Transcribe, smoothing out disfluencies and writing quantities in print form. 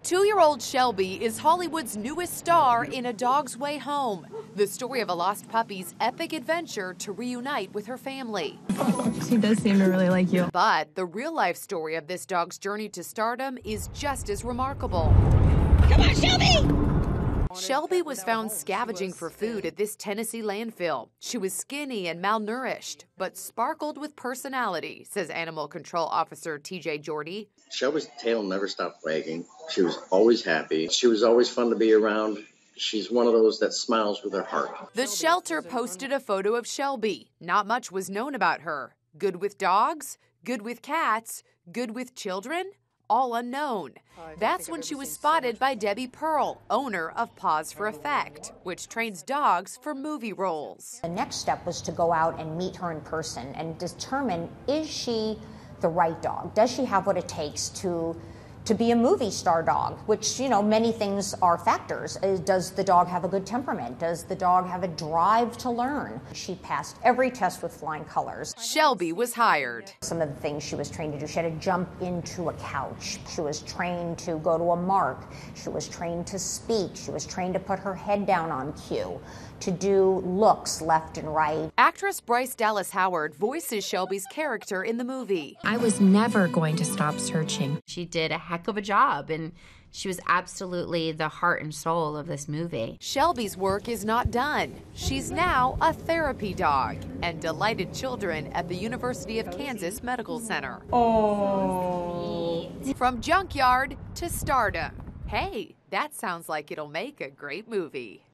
2-year-old Shelby is Hollywood's newest star in A Dog's Way Home, the story of a lost puppy's epic adventure to reunite with her family. She does seem to really like you. But the real-life story of this dog's journey to stardom is just as remarkable. Come on, Shelby! Shelby was found scavenging for food at this Tennessee landfill. She was skinny and malnourished, but sparkled with personality, says Animal Control Officer TJ Jordi. Shelby's tail never stopped wagging. She was always happy. She was always fun to be around. She's one of those that smiles with her heart. The shelter posted a photo of Shelby. Not much was known about her. Good with dogs, good with cats, good with children, all unknown. That's when she was spotted by Debbie Pearl, owner of Paws for Effect, which trains dogs for movie roles. The next step was to go out and meet her in person and determine, is she the right dog? Does she have what it takes to be a movie star dog, which, you know, many things are factors. Does the dog have a good temperament? Does the dog have a drive to learn? She passed every test with flying colors. Shelby was hired. Some of the things she was trained to do, she had to jump into a couch. She was trained to go to a mark. She was trained to speak. She was trained to put her head down on cue, to do looks left and right. Actress Bryce Dallas Howard voices Shelby's character in the movie. I was never going to stop searching. She did a heck of a job, and she was absolutely the heart and soul of this movie. Shelby's work is not done. She's now a therapy dog and delighted children at the University of Kansas Medical Center. Oh. From junkyard to stardom. Hey, that sounds like it'll make a great movie.